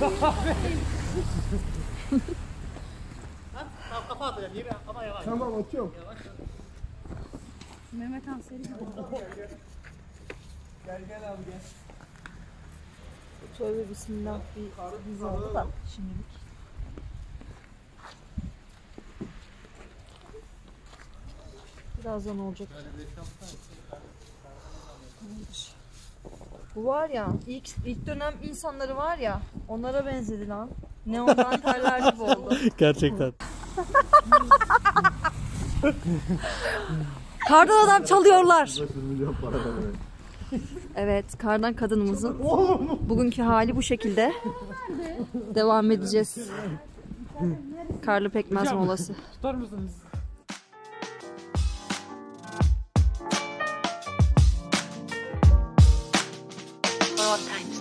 Kafa atacağım yere ama yavaş. Tamam atıyorum. Mehmet Han seri gibi. Gel abi gel. Tövbe bismillah bir dizi oldu da şimdilik. Birazdan olacak. Bu var ya ilk dönem insanları var ya onlara benzedi lan. Neon danteller gibi oldu. Gerçekten. Kardan adam çalıyorlar. Evet, kardan kadınımızın bugünkü hali bu şekilde. Devam edeceğiz. Karlı pekmez molası. Tutar mısınız? Time.